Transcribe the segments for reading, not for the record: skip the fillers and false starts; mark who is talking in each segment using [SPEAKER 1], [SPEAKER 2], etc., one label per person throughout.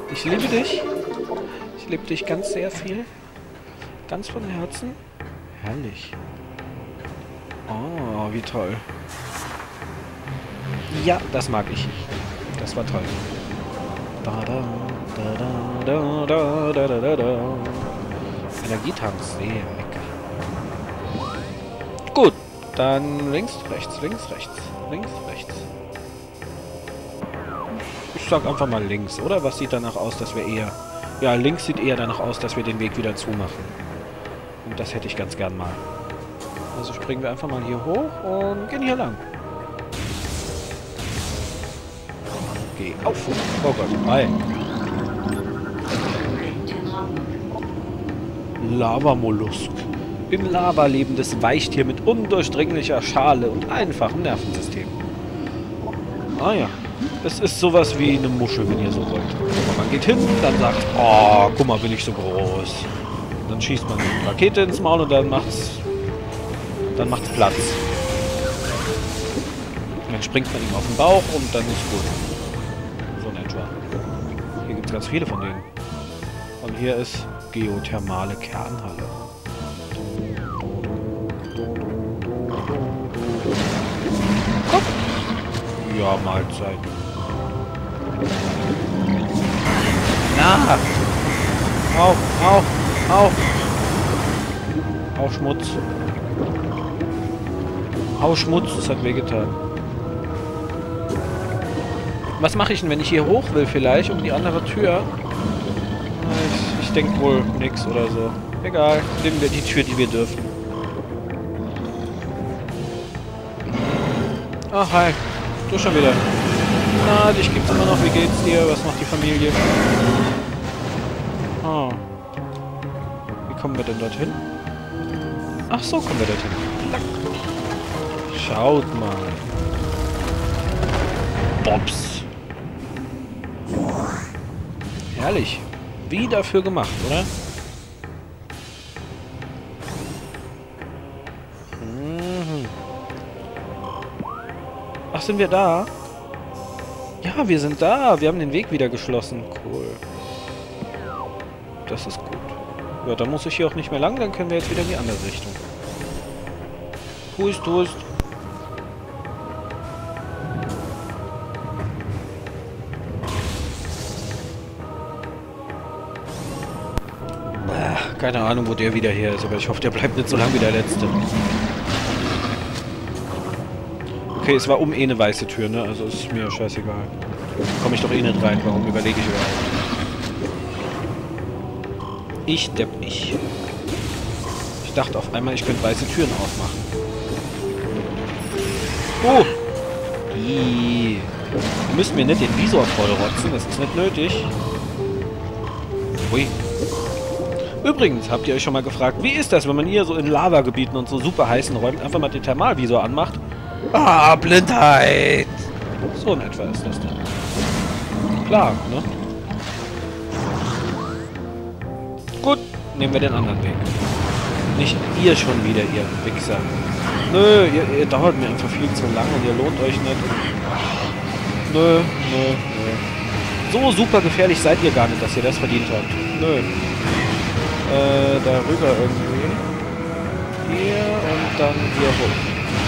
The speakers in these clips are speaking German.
[SPEAKER 1] Ich liebe dich. Ich liebe dich ganz sehr viel. Ganz von Herzen. Herrlich. Oh, wie toll. Ja, das mag ich. Das war toll. Da, da, da, da, da, da, da, da. Energietanks, sehr lecker. Gut, dann links, rechts, links, rechts, links, rechts. Ich sag einfach mal links, oder? Was sieht danach aus, dass wir eher... Ja, links sieht eher danach aus, dass wir den Weg wieder zumachen. Und das hätte ich ganz gern mal. Also springen wir einfach mal hier hoch und gehen hier lang. Geh auf! Oh Gott, hi! Lavamollusk. Im Lava lebendes Weichtier mit undurchdringlicher Schale und einfachem Nervensystem. Ah ja. Es ist sowas wie eine Muschel, wenn ihr so wollt. Man geht hin, dann sagt, oh, guck mal, bin ich so groß. Dann schießt man eine Rakete ins Maul und dann macht's Platz. Und dann springt man ihm auf den Bauch und dann ist gut. So in etwa. Hier gibt es ganz viele von denen. Und hier ist geothermale Kernhalle. Komm! Ja, Mahlzeit. Na! Au! Au, Schmutz. Au, Schmutz, das hat wehgetan. Was mache ich denn, wenn ich hier hoch will vielleicht, um die andere Tür? Ich denke wohl nix oder so. Egal, nehmen wir die Tür, die wir dürfen. Ach, hi. Du schon wieder. Na, dich gibt's immer noch. Wie geht's dir? Was macht die Familie? Oh. Wie kommen wir denn dorthin? Ach so, kommen wir dorthin. Schaut mal. Bobs. Herrlich. Wie dafür gemacht, oder? Mhm. Ach, sind wir da? Ja, wir sind da. Wir haben den Weg wieder geschlossen. Cool. Das ist gut. Ja, dann muss ich hier auch nicht mehr lang. Dann können wir jetzt wieder in die andere Richtung. Hust, hust. Keine Ahnung, wo der wieder her ist, aber ich hoffe, der bleibt nicht so lange wie der letzte. Okay, es war eh eine weiße Tür, ne? Also ist mir scheißegal. Komme ich doch eh nicht rein. Warum überlege ich überhaupt? Ich depp ich. Ich dachte auf einmal, ich könnte weiße Türen aufmachen. Oh! Ihr müsst mir nicht den Visor vollrotzen, das ist nicht nötig. Ui. Übrigens, habt ihr euch schon mal gefragt, wie ist das, wenn man hier so in Lavagebieten und so super heißen Räumen einfach mal den Thermalvisor anmacht? Ah, Blindheit! So in etwa ist das dann. Klar, ne? Gut, nehmen wir den anderen Weg. Nicht ihr schon wieder, ihr Wichser. Nö, ihr dauert mir einfach viel zu lang und ihr lohnt euch nicht. Nö. So super gefährlich seid ihr gar nicht, dass ihr das verdient habt. Nö. Darüber irgendwie. Hier und dann hier hoch.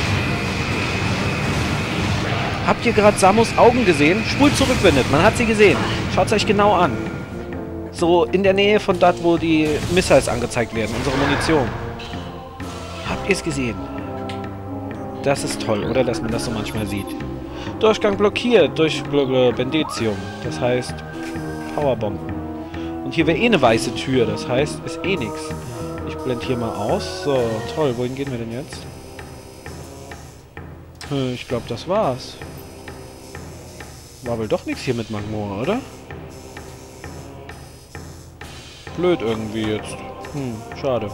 [SPEAKER 1] Habt ihr gerade Samus Augen gesehen? Spult zurück, wenn nicht. Man hat sie gesehen. Schaut euch genau an. So in der Nähe von dort, wo die Missiles angezeigt werden. Unsere Munition. Habt ihr es gesehen? Das ist toll, oder? Dass man das so manchmal sieht. Durchgang blockiert durch Bendetium. Das heißt Powerbomben. Und hier wäre eh eine weiße Tür. Das heißt, ist eh nichts. Ich blende hier mal aus. So, toll. Wohin gehen wir denn jetzt? Ich glaube, das war's. War wohl doch nichts hier mit Magmoor, oder? Blöd irgendwie jetzt. Schade.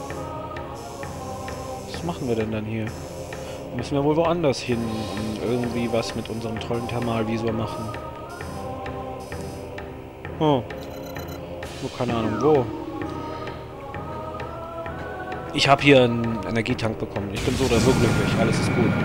[SPEAKER 1] Was machen wir denn dann hier? Müssen wir wohl woanders hin und irgendwie was mit unserem tollen Thermalvisor machen. Oh. Keine Ahnung, wo. Ich habe hier einen Energietank bekommen. Ich bin so oder so glücklich. Alles ist gut.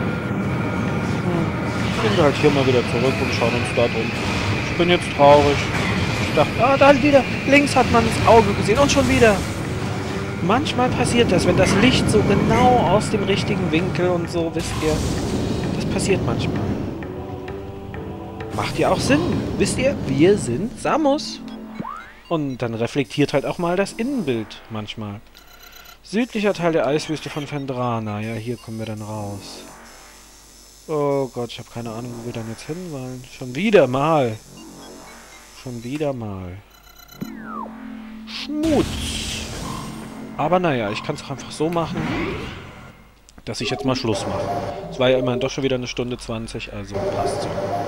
[SPEAKER 1] Gehen wir halt hier mal wieder zurück und schauen uns dort um. Ich bin jetzt traurig. Ich dachte, ah, da wieder. Links hat man das Auge gesehen und schon wieder. Manchmal passiert das, wenn das Licht so genau aus dem richtigen Winkel und so, wisst ihr. Das passiert manchmal. Macht ja auch Sinn. Wisst ihr, wir sind Samus. Und dann reflektiert halt auch mal das Innenbild manchmal. Südlicher Teil der Eiswüste von Phendrana. Ja, hier kommen wir dann raus. Oh Gott, ich habe keine Ahnung, wo wir dann jetzt hin wollen. Schon wieder mal. Schon wieder mal. Schmutz. Aber naja, ich kann es auch einfach so machen, dass ich jetzt mal Schluss mache. Es war ja immerhin doch schon wieder 1:20, also passt so.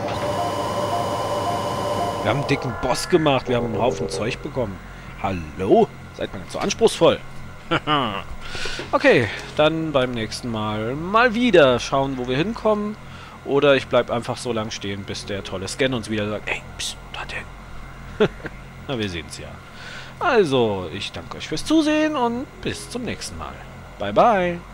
[SPEAKER 1] Wir haben einen dicken Boss gemacht, wir haben einen Haufen Zeug bekommen. Hallo? Seid mal nicht so anspruchsvoll. Okay, dann beim nächsten Mal mal wieder schauen, wo wir hinkommen. Oder ich bleib einfach so lang stehen, bis der tolle Scan uns wieder sagt, ey, psst, warte. Na, wir sehen's ja. Also, ich danke euch fürs Zusehen und bis zum nächsten Mal. Bye, bye.